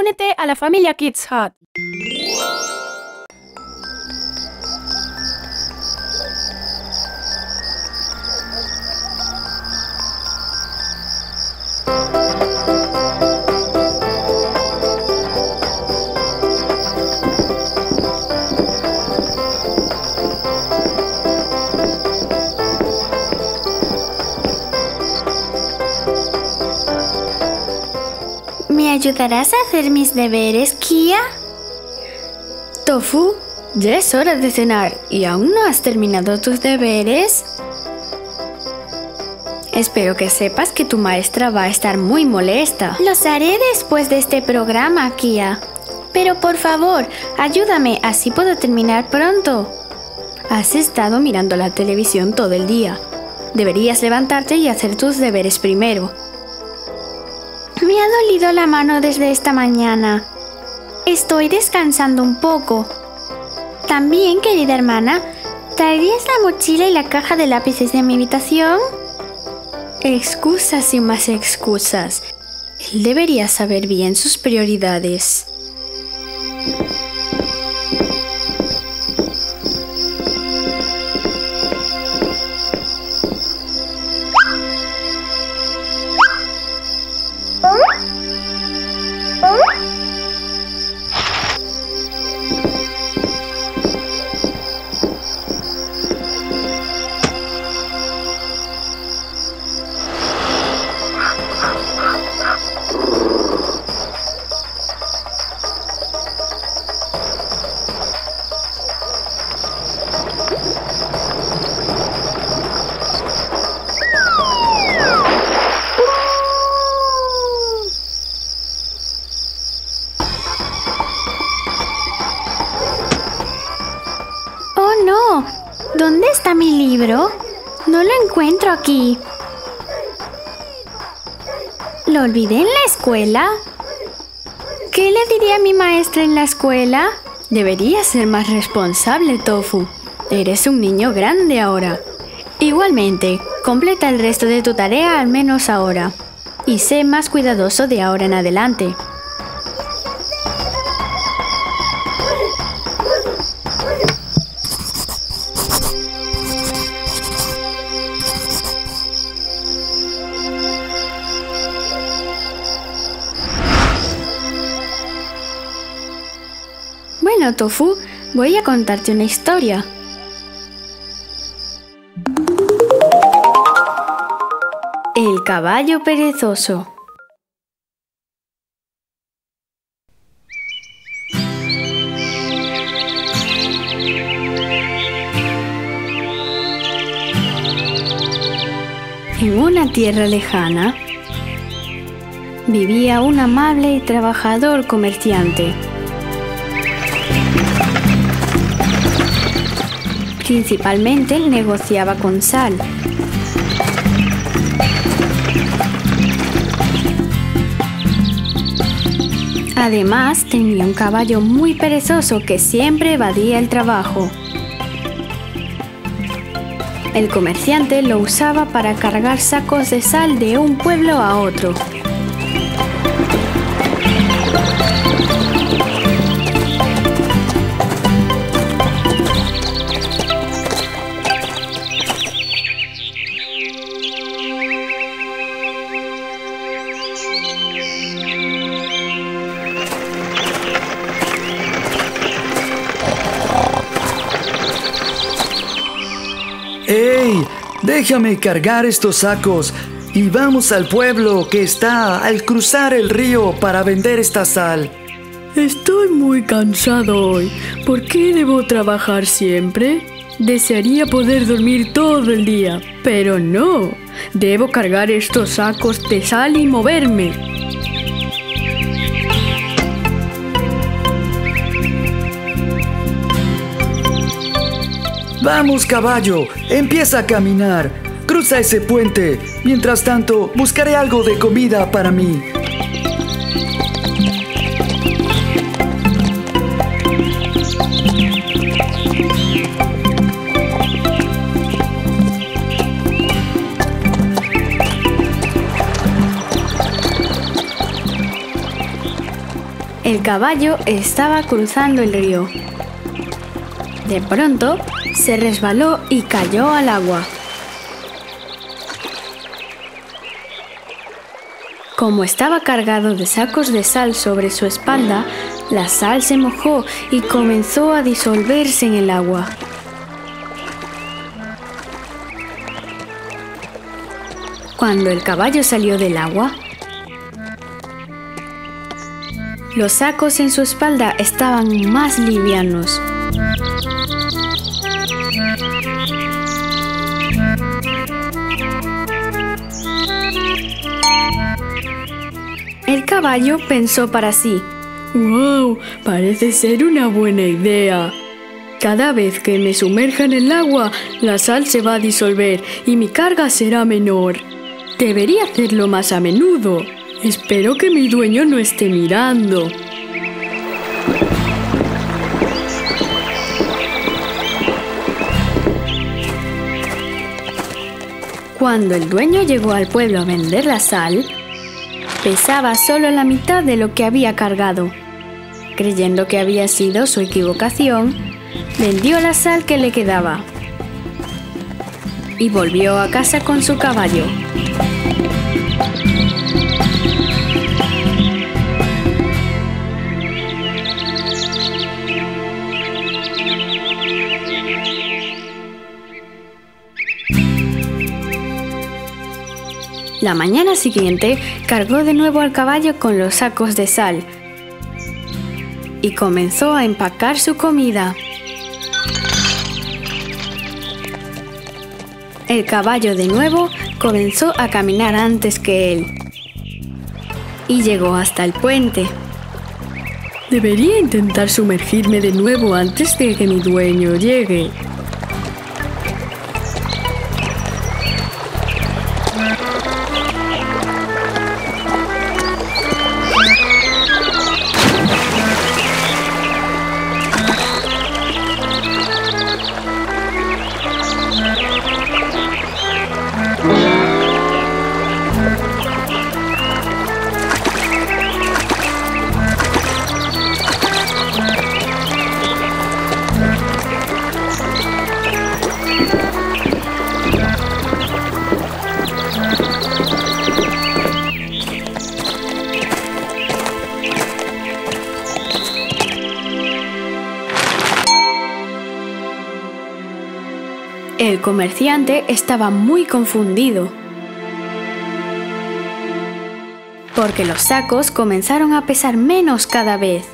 únete a la familia Kids Hut. ¿Me ayudarás a hacer mis deberes, Kia? Tofu, ya es hora de cenar y aún no has terminado tus deberes. Espero que sepas que tu maestra va a estar muy molesta. Los haré después de este programa, Kia. Pero por favor, ayúdame, así puedo terminar pronto. Has estado mirando la televisión todo el día. Deberías levantarte y hacer tus deberes primero. Me ha dolido la mano desde esta mañana. Estoy descansando un poco. También, querida hermana, ¿traerías la mochila y la caja de lápices de mi habitación? Excusas y más excusas. Él debería saber bien sus prioridades. ¡Oh, no! ¿Dónde está mi libro? No lo encuentro aquí. ¿Lo olvidé en la escuela? ¿Qué le diría a mi maestra en la escuela? Deberías ser más responsable, Tofu. Eres un niño grande ahora. Igualmente, completa el resto de tu tarea al menos ahora. Y sé más cuidadoso de ahora en adelante. Bueno, Tofu, voy a contarte una historia. El caballo perezoso. En una tierra lejana, vivía un amable y trabajador comerciante. Principalmente negociaba con sal. Además, tenía un caballo muy perezoso que siempre evadía el trabajo. El comerciante lo usaba para cargar sacos de sal de un pueblo a otro. ¡Ey! Déjame cargar estos sacos y vamos al pueblo que está al cruzar el río para vender esta sal. Estoy muy cansado hoy. ¿Por qué debo trabajar siempre? Desearía poder dormir todo el día, pero no. Debo cargar estos sacos de sal y moverme. ¡Vamos, caballo! ¡Empieza a caminar! ¡Cruza ese puente! Mientras tanto, buscaré algo de comida para mí. El caballo estaba cruzando el río. De pronto, se resbaló y cayó al agua. Como estaba cargado de sacos de sal sobre su espalda, la sal se mojó y comenzó a disolverse en el agua. Cuando el caballo salió del agua, los sacos en su espalda estaban más livianos. El caballo pensó para sí: ¡Wow! Parece ser una buena idea. Cada vez que me sumerja en el agua, la sal se va a disolver y mi carga será menor. Debería hacerlo más a menudo. Espero que mi dueño no esté mirando. Cuando el dueño llegó al pueblo a vender la sal, pesaba solo la mitad de lo que había cargado. Creyendo que había sido su equivocación, vendió la sal que le quedaba y volvió a casa con su caballo. La mañana siguiente cargó de nuevo al caballo con los sacos de sal y comenzó a empacar su comida. El caballo de nuevo comenzó a caminar antes que él y llegó hasta el puente. Debería intentar sumergirme de nuevo antes de que mi dueño llegue. El comerciante estaba muy confundido, porque los sacos comenzaron a pesar menos cada vez.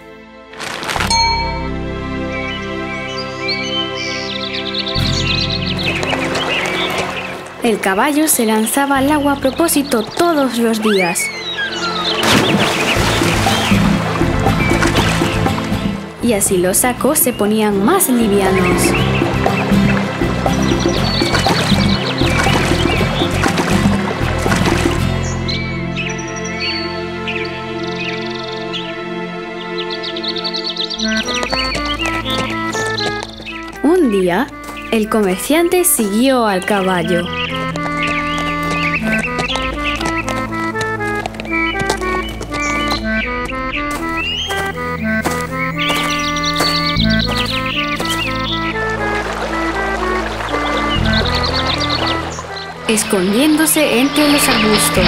El caballo se lanzaba al agua a propósito todos los días. Y así los sacos se ponían más livianos. Un día, el comerciante siguió al caballo. Escondiéndose entre los arbustos.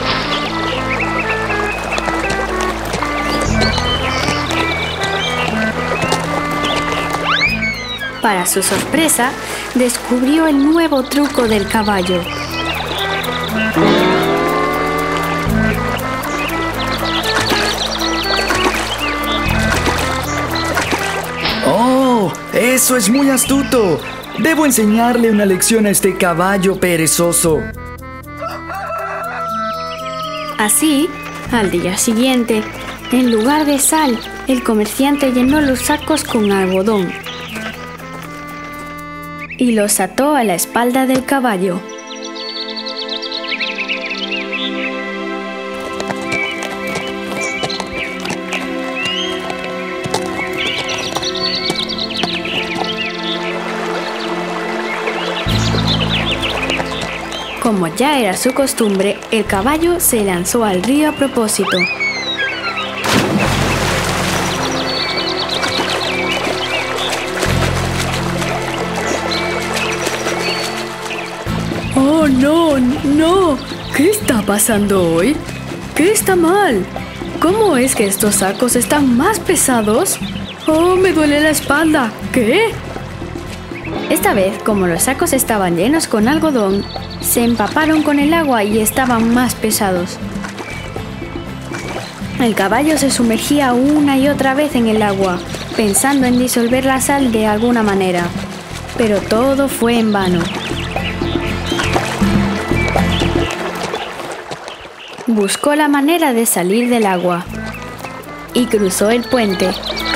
Para su sorpresa, descubrió el nuevo truco del caballo. ¡Oh! ¡Eso es muy astuto! Debo enseñarle una lección a este caballo perezoso. Así, al día siguiente, en lugar de sal, el comerciante llenó los sacos con algodón y los ató a la espalda del caballo. Como ya era su costumbre, el caballo se lanzó al río a propósito. no! ¿Qué está pasando hoy? ¿Qué está mal? ¿Cómo es que estos sacos están más pesados? ¡Oh, me duele la espalda! ¿Qué? Esta vez, como los sacos estaban llenos con algodón, se empaparon con el agua y estaban más pesados. El caballo se sumergía una y otra vez en el agua, pensando en disolver la sal de alguna manera, pero todo fue en vano. Buscó la manera de salir del agua y cruzó el puente.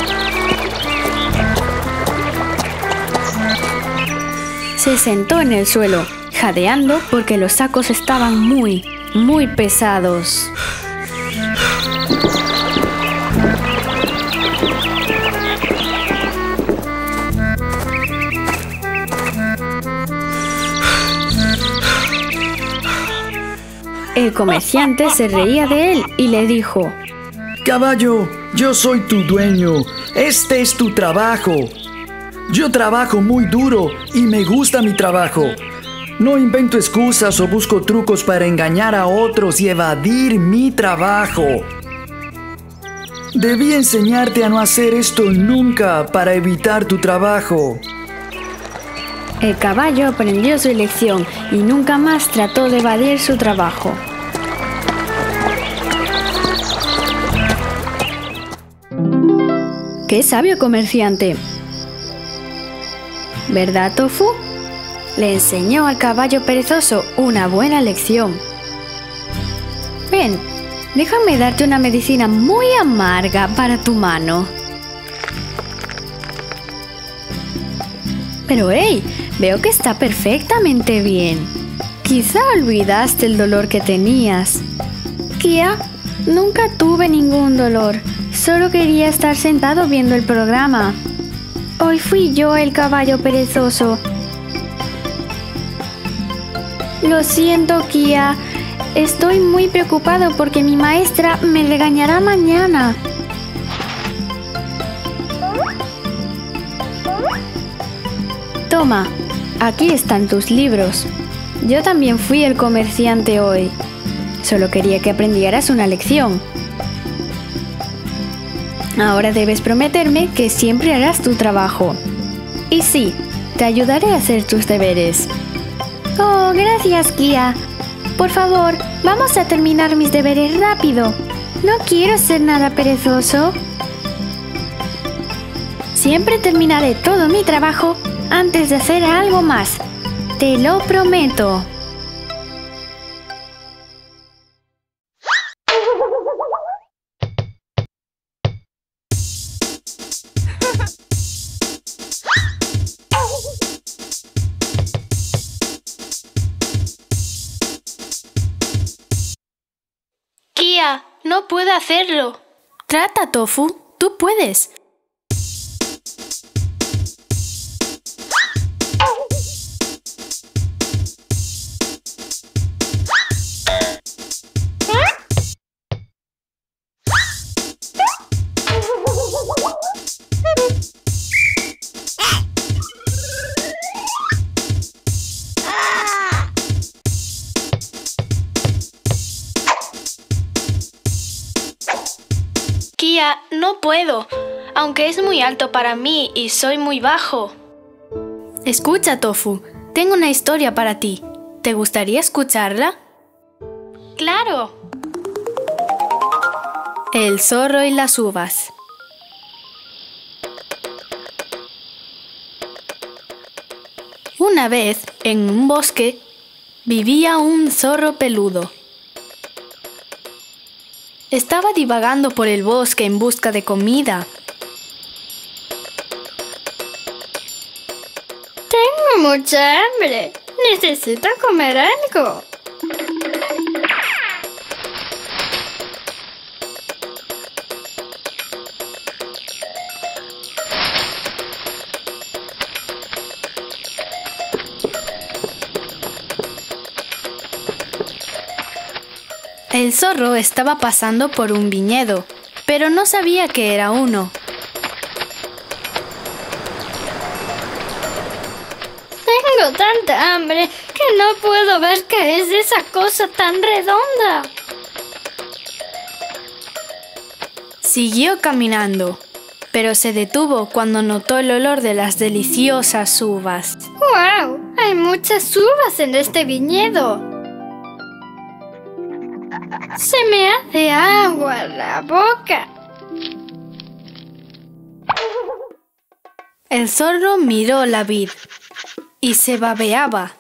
Se sentó en el suelo, jadeando porque los sacos estaban muy pesados. El comerciante se reía de él y le dijo: Caballo, yo soy tu dueño. Este es tu trabajo. Yo trabajo muy duro y me gusta mi trabajo. No invento excusas o busco trucos para engañar a otros y evadir mi trabajo. Debí enseñarte a no hacer esto nunca para evitar tu trabajo. El caballo aprendió su lección y nunca más trató de evadir su trabajo. ¡Qué sabio comerciante! ¿Verdad, Tofu? Le enseñó al caballo perezoso una buena lección. Ven, déjame darte una medicina muy amarga para tu mano. Pero hey, veo que está perfectamente bien. Quizá olvidaste el dolor que tenías. Kia, nunca tuve ningún dolor. Solo quería estar sentado viendo el programa. Hoy fui yo el caballo perezoso. Lo siento, Kia. Estoy muy preocupado porque mi maestra me regañará mañana. Toma, aquí están tus libros. Yo también fui el comerciante hoy. Solo quería que aprendieras una lección. Ahora debes prometerme que siempre harás tu trabajo. Y sí, te ayudaré a hacer tus deberes. Oh, gracias, Kia. Por favor, vamos a terminar mis deberes rápido. No quiero ser nada perezoso. Siempre terminaré todo mi trabajo antes de hacer algo más. Te lo prometo. Kia, no puedo hacerlo. Trata, Tofu, tú puedes. Kia, no puedo, aunque es muy alto para mí y soy muy bajo. Escucha, Tofu, tengo una historia para ti. ¿Te gustaría escucharla? ¡Claro! El zorro y las uvas. Una vez, en un bosque, vivía un zorro peludo. Estaba divagando por el bosque en busca de comida. Tengo mucha hambre. Necesito comer algo. El zorro estaba pasando por un viñedo, pero no sabía que era uno. Tengo tanta hambre Que no puedo ver qué es esa cosa tan redonda. Siguió caminando, pero se detuvo cuando notó el olor de las deliciosas uvas. ¡Wow! Hay muchas uvas en este viñedo. Se me hace agua la boca. El zorro miró la vid y se babeaba.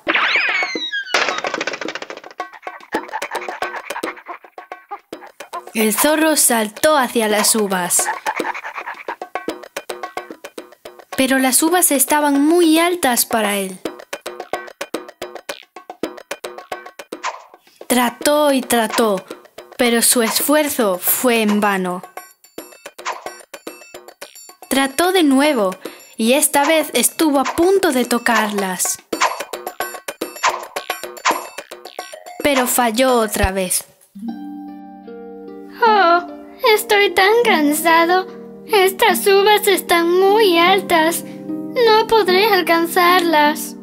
El zorro saltó hacia las uvas. Pero las uvas estaban muy altas para él. Trató y trató, pero su esfuerzo fue en vano. Trató de nuevo y esta vez estuvo a punto de tocarlas. Pero falló otra vez. Oh, estoy tan cansado. Estas uvas están muy altas. No podré alcanzarlas.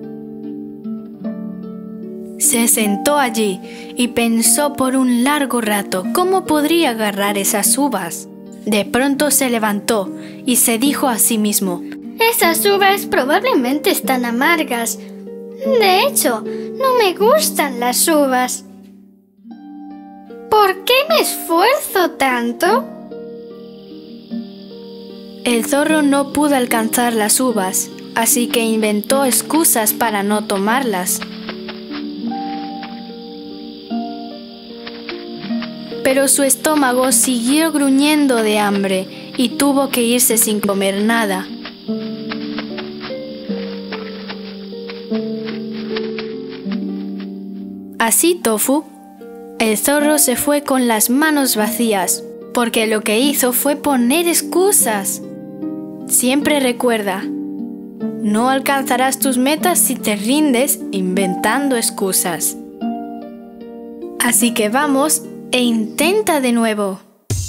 Se sentó allí y pensó por un largo rato cómo podría agarrar esas uvas. De pronto se levantó y se dijo a sí mismo: Esas uvas probablemente están amargas. De hecho, no me gustan las uvas. ¿Por qué me esfuerzo tanto? El zorro no pudo alcanzar las uvas, así que inventó excusas para no tomarlas. Pero su estómago siguió gruñendo de hambre y tuvo que irse sin comer nada. Así, Tofu, el zorro se fue con las manos vacías, porque lo que hizo fue poner excusas. Siempre recuerda, no alcanzarás tus metas si te rindes inventando excusas. Así que vamos e intenta de nuevo.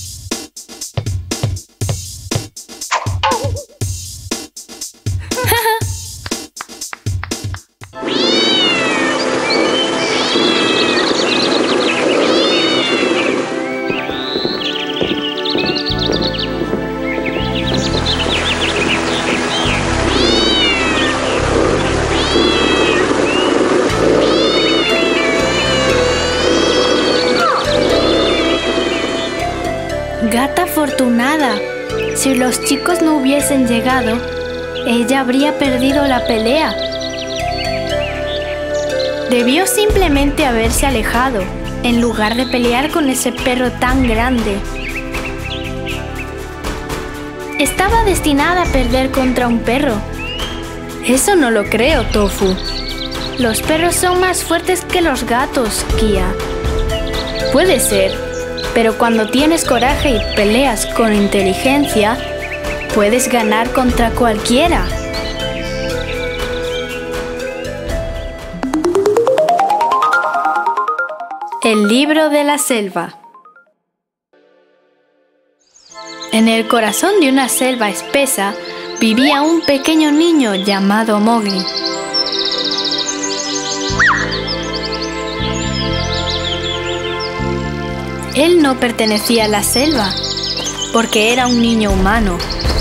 Gata afortunada. Si los chicos no hubiesen llegado, ella habría perdido la pelea. Debió simplemente haberse alejado, en lugar de pelear con ese perro tan grande. Estaba destinada a perder contra un perro. Eso no lo creo, Tofu. Los perros son más fuertes que los gatos, Kia. Puede ser. Pero cuando tienes coraje y peleas con inteligencia, puedes ganar contra cualquiera. El libro de la selva. En el corazón de una selva espesa vivía un pequeño niño llamado Mowgli. Él no pertenecía a la selva, porque era un niño humano.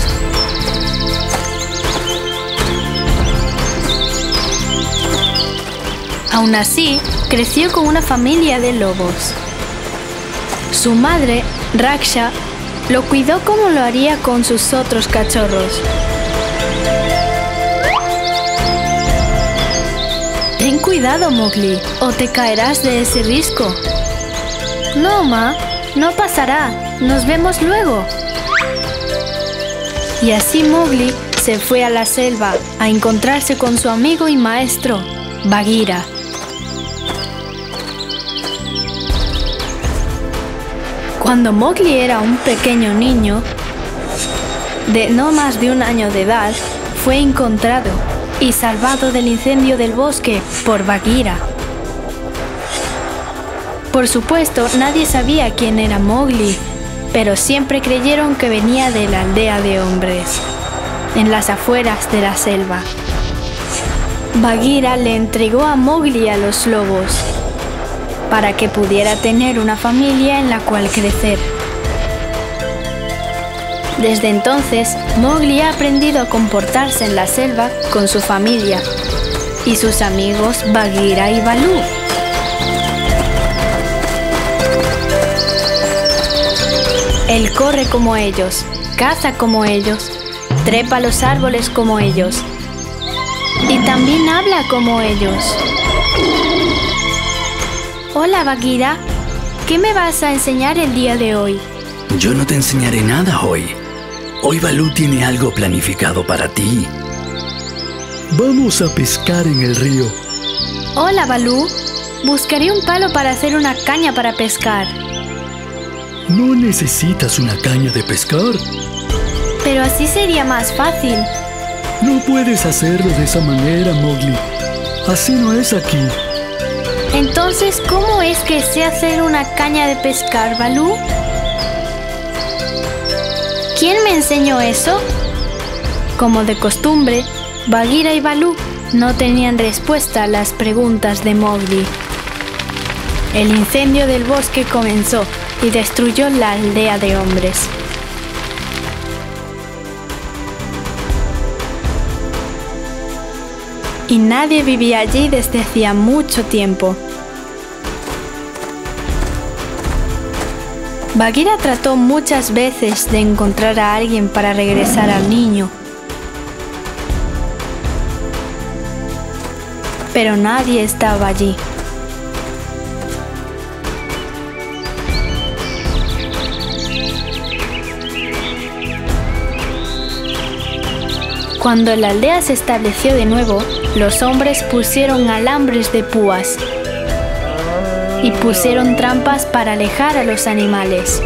Aún así, creció con una familia de lobos. Su madre, Raksha, lo cuidó como lo haría con sus otros cachorros. Ten cuidado, Mowgli, o te caerás de ese risco. No, Ma, no pasará. Nos vemos luego. Y así Mowgli se fue a la selva a encontrarse con su amigo y maestro, Bagheera. Cuando Mowgli era un pequeño niño, de no más de 1 año de edad, fue encontrado y salvado del incendio del bosque por Bagheera. Por supuesto, nadie sabía quién era Mowgli, pero siempre creyeron que venía de la aldea de hombres, en las afueras de la selva. Bagheera le entregó a Mowgli a los lobos para que pudiera tener una familia en la cual crecer. Desde entonces, Mowgli ha aprendido a comportarse en la selva con su familia y sus amigos Bagheera y Baloo. Él corre como ellos, caza como ellos, trepa los árboles como ellos y también habla como ellos. Hola Bagheera, ¿qué me vas a enseñar el día de hoy? Yo no te enseñaré nada hoy. Hoy Baloo tiene algo planificado para ti. Vamos a pescar en el río. Hola Baloo, buscaré un palo para hacer una caña para pescar. No necesitas una caña de pescar. Pero así sería más fácil. No puedes hacerlo de esa manera, Mowgli. Así no es aquí. Entonces, ¿cómo es que sé hacer una caña de pescar, Baloo? ¿Quién me enseñó eso? Como de costumbre, Bagheera y Baloo no tenían respuesta a las preguntas de Mowgli. El incendio del bosque comenzó y destruyó la aldea de hombres. Y nadie vivía allí desde hacía mucho tiempo. Bagheera trató muchas veces de encontrar a alguien para regresar al niño, pero nadie estaba allí. Cuando la aldea se estableció de nuevo, los hombres pusieron alambres de púas y pusieron trampas para alejar a los animales.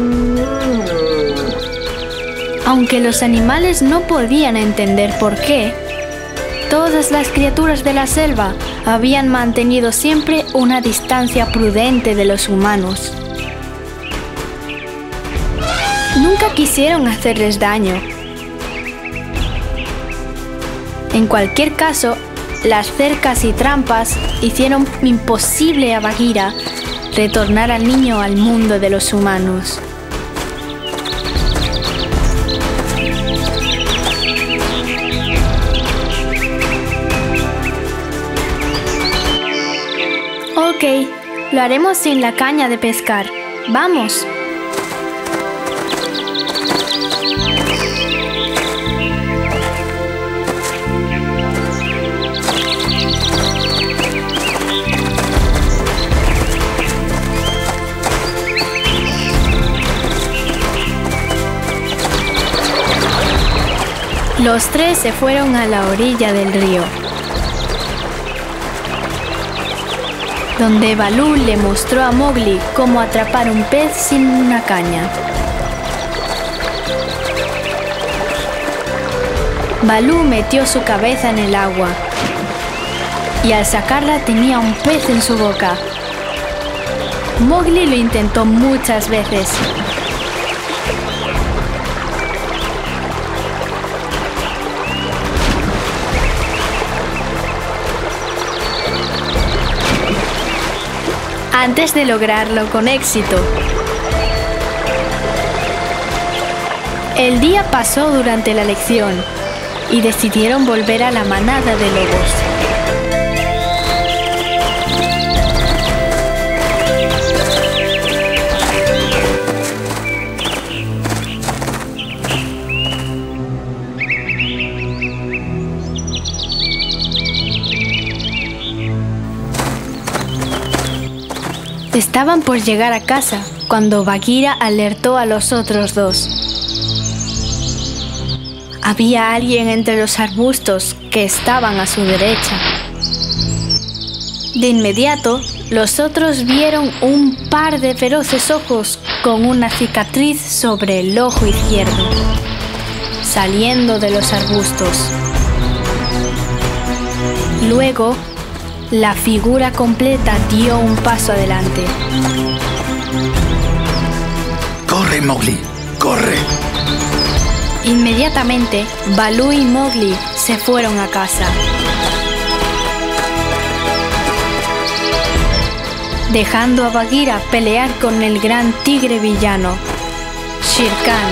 Aunque los animales no podían entender por qué, todas las criaturas de la selva habían mantenido siempre una distancia prudente de los humanos. Nunca quisieron hacerles daño. En cualquier caso, las cercas y trampas hicieron imposible a Bagheera retornar al niño al mundo de los humanos. Ok, lo haremos sin la caña de pescar. ¡Vamos! Los tres se fueron a la orilla del río, donde Baloo le mostró a Mowgli cómo atrapar un pez sin una caña. Baloo metió su cabeza en el agua y al sacarla tenía un pez en su boca. Mowgli lo intentó muchas veces. Antes de lograrlo con éxito. El día pasó durante la lección y decidieron volver a la manada de lobos. Estaban por llegar a casa cuando Bagheera alertó a los otros dos. Había alguien entre los arbustos que estaban a su derecha. De inmediato, los otros vieron un par de feroces ojos con una cicatriz sobre el ojo izquierdo, saliendo de los arbustos. Luego, la figura completa dio un paso adelante. ¡Corre, Mowgli! ¡Corre! Inmediatamente, Baloo y Mowgli se fueron a casa. dejando a Bagheera pelear con el gran tigre villano, Shere Khan.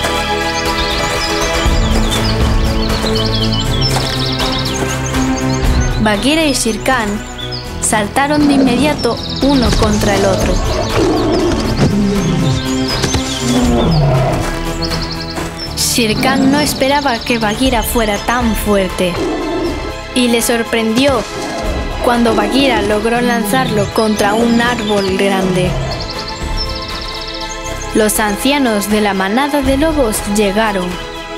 Bagheera y Shere Khan saltaron de inmediato uno contra el otro. Shere Khan no esperaba que Bagheera fuera tan fuerte y le sorprendió cuando Bagheera logró lanzarlo contra un árbol grande. Los ancianos de la manada de lobos llegaron.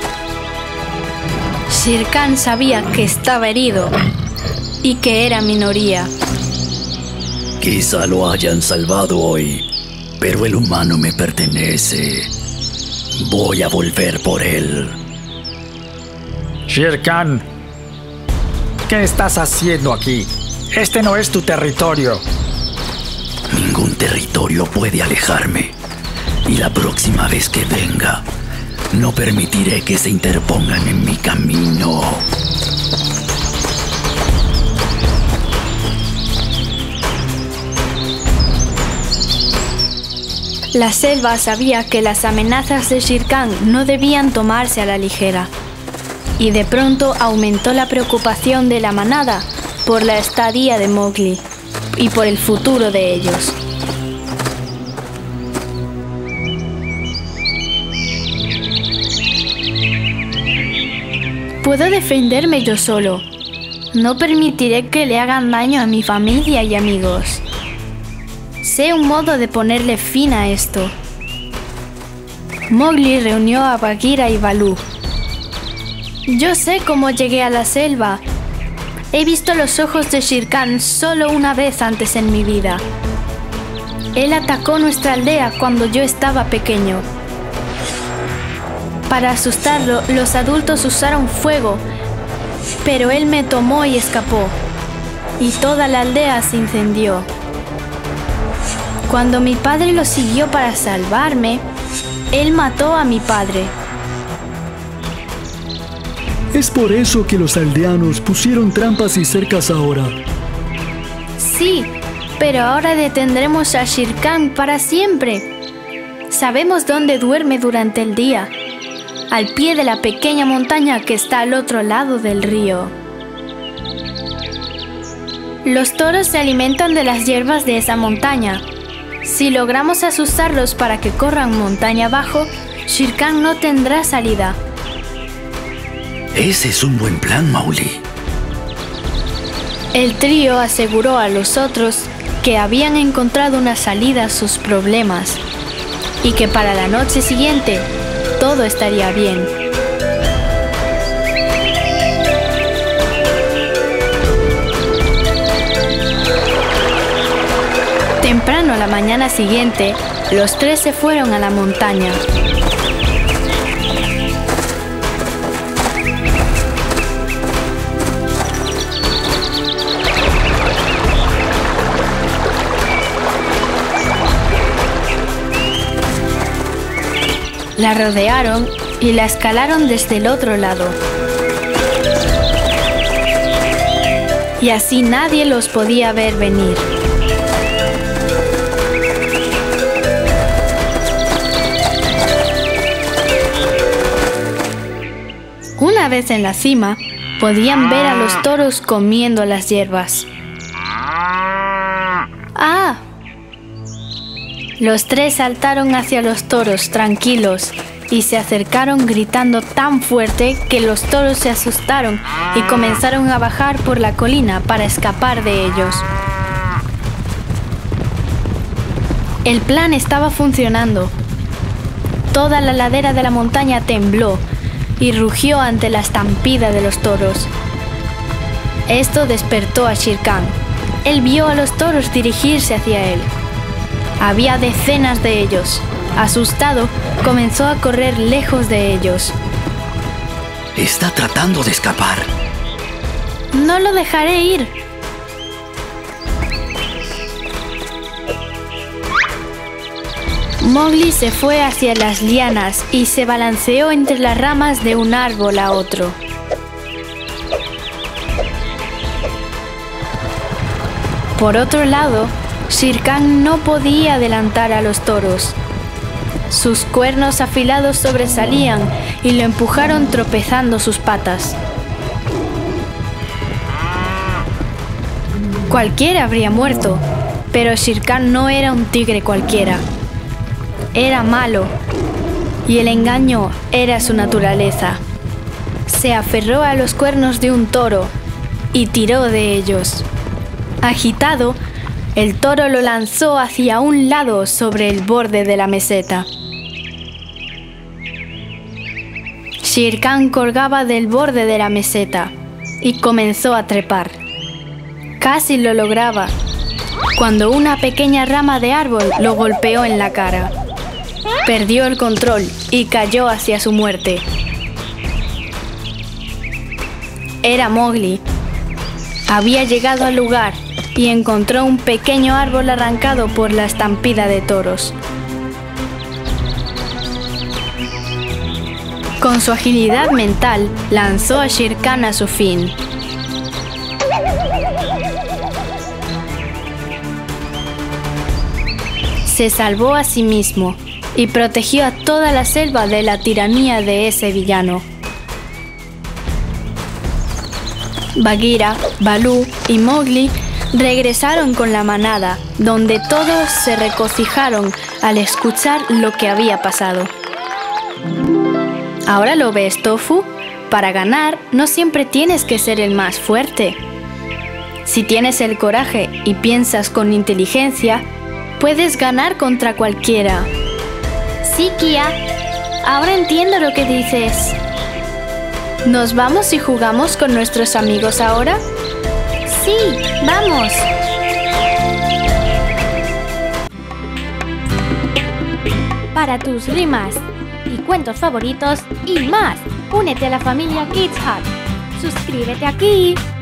Shere Khan sabía que estaba herido y que era minoría. Quizá lo hayan salvado hoy, pero el humano me pertenece. Voy a volver por él. Shere Khan, ¿qué estás haciendo aquí? Este no es tu territorio. Ningún territorio puede alejarme. Y la próxima vez que venga, no permitiré que se interpongan en mi camino. La selva sabía que las amenazas de Shere Khan no debían tomarse a la ligera, y de pronto aumentó la preocupación de la manada por la estadía de Mowgli y por el futuro de ellos. Puedo defenderme yo solo. No permitiré que le hagan daño a mi familia y amigos. Sé un modo de ponerle fin a esto. Mowgli reunió a Bagheera y Baloo. Yo sé cómo llegué a la selva. He visto los ojos de Shere Khan solo una vez antes en mi vida. Él atacó nuestra aldea cuando yo estaba pequeño. Para asustarlo, los adultos usaron fuego, pero él me tomó y escapó, y toda la aldea se incendió. Cuando mi padre lo siguió para salvarme, él mató a mi padre. Es por eso que los aldeanos pusieron trampas y cercas ahora. Sí, pero ahora detendremos a Shere Khan para siempre. Sabemos dónde duerme durante el día, al pie de la pequeña montaña que está al otro lado del río. Los toros se alimentan de las hierbas de esa montaña. Si logramos asustarlos para que corran montaña abajo, Shere Khan no tendrá salida. Ese es un buen plan, Mowgli. El trío aseguró a los otros que habían encontrado una salida a sus problemas y que para la noche siguiente todo estaría bien. Temprano a la mañana siguiente, los tres se fueron a la montaña. La rodearon y la escalaron desde el otro lado. Y así nadie los podía ver venir. Una vez en la cima, podían ver a los toros comiendo las hierbas. ¡Ah! Los tres saltaron hacia los toros tranquilos y se acercaron gritando tan fuerte que los toros se asustaron y comenzaron a bajar por la colina para escapar de ellos. El plan estaba funcionando. Toda la ladera de la montaña tembló y rugió ante la estampida de los toros. Esto despertó a Shere Khan. Él vio a los toros dirigirse hacia él. Había decenas de ellos. Asustado, comenzó a correr lejos de ellos. Está tratando de escapar. No lo dejaré ir. Mowgli se fue hacia las lianas y se balanceó entre las ramas de un árbol a otro. Por otro lado, Shere Khan no podía adelantar a los toros. Sus cuernos afilados sobresalían y lo empujaron tropezando sus patas. Cualquiera habría muerto, pero Shere Khan no era un tigre cualquiera. Era malo, y el engaño era su naturaleza. Se aferró a los cuernos de un toro y tiró de ellos. Agitado, el toro lo lanzó hacia un lado sobre el borde de la meseta. Shere Khan colgaba del borde de la meseta y comenzó a trepar. Casi lo lograba, cuando una pequeña rama de árbol lo golpeó en la cara. Perdió el control y cayó hacia su muerte. Era Mowgli. Había llegado al lugar y encontró un pequeño árbol arrancado por la estampida de toros. Con su agilidad mental, lanzó a Shere Khan a su fin. Se salvó a sí mismo y protegió a toda la selva de la tiranía de ese villano. Bagheera, Baloo y Mowgli regresaron con la manada, donde todos se regocijaron al escuchar lo que había pasado. ¿Ahora lo ves, Tofu? Para ganar no siempre tienes que ser el más fuerte. Si tienes el coraje y piensas con inteligencia, puedes ganar contra cualquiera. Sí, Kia. Ahora entiendo lo que dices. ¿Nos vamos y jugamos con nuestros amigos ahora? Sí, vamos. Para tus rimas y cuentos favoritos y más, únete a la familia Kids Hut. Suscríbete aquí.